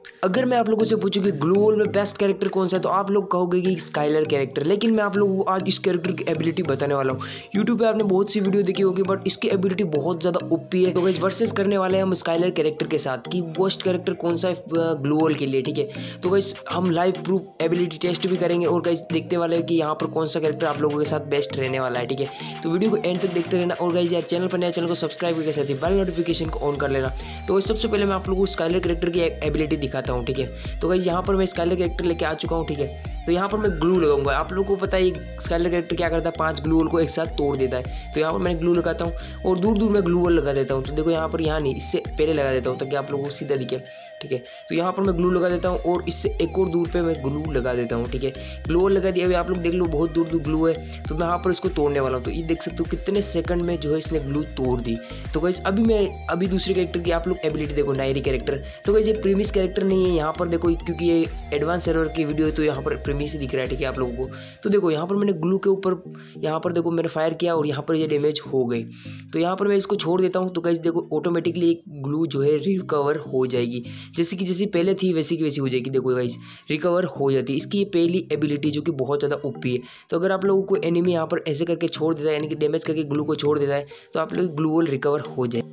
अगर मैं आप लोगों से पूछूं कि ग्लूवॉल में बेस्ट कैरेक्टर कौन सा है तो आप लोग कहोगे कि स्काइलर कैरेक्टर, लेकिन मैं आप लोगों को आज इस कैरेक्टर की एबिलिटी बताने वाला हूँ। यूट्यूब पे आपने बहुत सी वीडियो देखी होगी बट इसकी एबिलिटी बहुत ज़्यादा ओपी है। तो गाइस वर्सेस करने वाले हैं हम स्काइलर कैरेक्टर के साथ कि बेस्ट कैरेक्टर कौन सा है ग्लूवॉल के लिए, ठीक है। तो गाइस हम लाइव प्रूफ एबिलिटी टेस्ट भी करेंगे और गाइस देखते वाले हैं कि यहाँ पर कौन सा कैरेक्टर आप लोगों के साथ बेस्ट रहने वाला है, ठीक है। तो वीडियो को एंड तक देखते रहना और गाइस यार चैनल पर नया चैनल को सब्सक्राइब करके साथ ही बेल नोटिफिकेशन को ऑन कर लेना। तो सबसे पहले मैं आप लोगों को स्काइलर कैरेक्टर की एबिलिटी दिखाता हूँ, ठीक है। तो गाइस यहाँ पर मैं स्काइलर कैरेक्टर लेके आ चुका हूँ, ठीक है। तो यहाँ पर मैं ग्लू लगाऊंगा। आप लोगों को पता है स्काइलर कैरेक्टर क्या करता है, 5 ग्लूवॉल को एक साथ तोड़ देता है। तो यहाँ पर मैं ग्लू लगाता हूँ और दूर दूर में ग्लूवॉल लगा देता हूँ। तो देखो यहाँ पर, यहाँ नहीं, इससे पहले लगा देता हूँ ताकि आप लोगों को सीधा दिखे, ठीक है। तो यहाँ पर मैं ग्लू लगा देता हूँ और इससे एक और दूर पे मैं ग्लू लगा देता हूँ, ठीक है। ग्लू लगा दिया। अभी आप लोग देख लो बहुत दूर दूर ग्लू है। तो मैं यहाँ पर इसको तोड़ने वाला हूँ। तो ये देख सकते हो कितने सेकंड में जो है इसने ग्लू तोड़ दी। तो गाइस अभी दूसरे कैरेक्टर की आप लोग एबिलिटी देखो, नायरी कैरेक्टर। तो गाइस ये प्रीमिस कैरेक्टर नहीं है यहाँ पर, देखो क्योंकि ये एडवांस सर्वर की वीडियो है तो यहाँ पर प्रीमिस ही दिख रहा है, ठीक है आप लोगों को। तो देखो यहाँ पर मैंने ग्लू के ऊपर यहाँ पर देखो मैंने फायर किया और यहाँ पर ये डैमेज हो गई। तो यहाँ पर मैं इसको छोड़ देता हूँ। तो गाइस देखो ऑटोमेटिकली एक ग्लू जो है रिकवर हो जाएगी, जैसे कि जैसी पहले थी वैसी की वैसी हो जाएगी। देखो गाइस रिकवर हो जाती है। इसकी ये पहली एबिलिटी जो कि बहुत ज़्यादा ओपी है। तो अगर आप लोगों को एनिमी यहाँ पर ऐसे करके छोड़ देता है, यानी कि डैमेज करके ग्लू को छोड़ देता है, तो आप लोग ग्लूवॉल रिकवर हो जाए।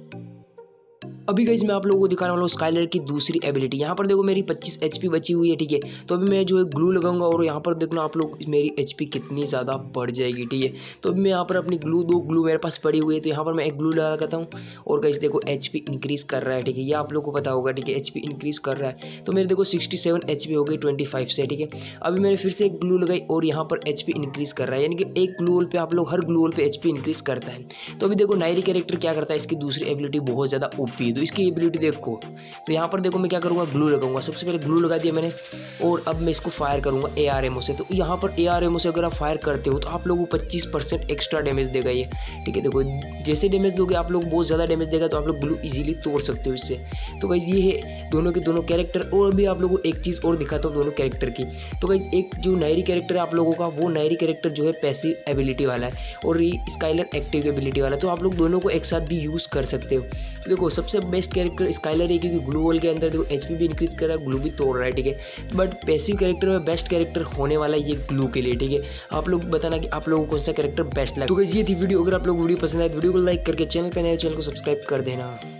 अभी गाइस मैं आप लोगों को दिखाने वाला हूँ स्काइलर की दूसरी एबिलिटी। यहाँ पर देखो मेरी 25 HP बची हुई है, ठीक है। तो अभी मैं जो है ग्लू लगाऊंगा और यहाँ पर देखना आप लोग मेरी HP कितनी ज़्यादा बढ़ जाएगी, ठीक है। तो अभी मैं यहाँ पर अपनी दो ग्लू मेरे पास पड़ी हुई है। तो यहाँ पर मैं एक ग्लू लगाता हूँ और गाइस देखो HP इंक्रीज़ कर रहा है, ठीक है। ये आप लोग को पता होगा, ठीक है। HP इंक्रीज़ कर रहा है। तो मेरे देखो 67 HP हो गई 25 से, ठीक है। अभी मैंने फिर से एक ग्लू लगाई और यहाँ पर HP इंक्रीज़ कर रहा है, यानी कि एक ग्लूवॉल पे आप लोग हर ग्लूवॉल पे HP इंक्रीज़ करता है। तो अभी देखो नायरी कैरेक्टर क्या करता है, इसकी दूसरी एबिलिटी बहुत ज़्यादा ओपी है। तो इसकी एबिलिटी देखो। तो यहाँ पर देखो मैं क्या करूँगा, ग्लू लगाऊंगा। सबसे पहले ग्लू लगा दिया मैंने और अब मैं इसको फायर करूँगा ARMO से। तो यहाँ पर ARMO से अगर आप फायर करते हो तो आप लोगों को 25% एक्स्ट्रा डैमेज देगा ये, ठीक है। देखो जैसे डैमेज दोगे आप लोग बहुत ज़्यादा डैमेज देगा, तो आप लोग ग्लू इजीली तोड़ सकते हो इससे। तो गाइस ये है दोनों के दोनों कैरेक्टर। और भी आप लोगों को एक चीज़ और दिखाता हूँ दोनों कैरेक्टर की। तो गाइस एक जो नायरी कैरेक्टर है आप लोगों का, वो नायरी कैरेक्टर जो है पैसिव एबिलिटी वाला है और ये स्काइलर एक्टिव एबिलिटी वाला है। तो आप लोग दोनों को एक साथ भी यूज़ कर सकते हो। देखो सबसे बेस्ट कैरेक्टर स्काइलर है क्योंकि ग्लूवॉल के अंदर देखो HP भी इंक्रीज कर रहा है, ग्लू भी तोड़ रहा है, ठीक है। बट पैसिव कैरेक्टर में बेस्ट कैरेक्टर होने वाला है ये ग्लू के लिए, ठीक है। आप लोग बताना कि आप लोगों को कौन सा कैरेक्टर बेस्ट लगा। तो गाइस ये थी वीडियो। अगर आप लोग वीडियो पसंद आए तो वीडियो को लाइक करके चैनल पे नए चैनल को सब्सक्राइब कर देना।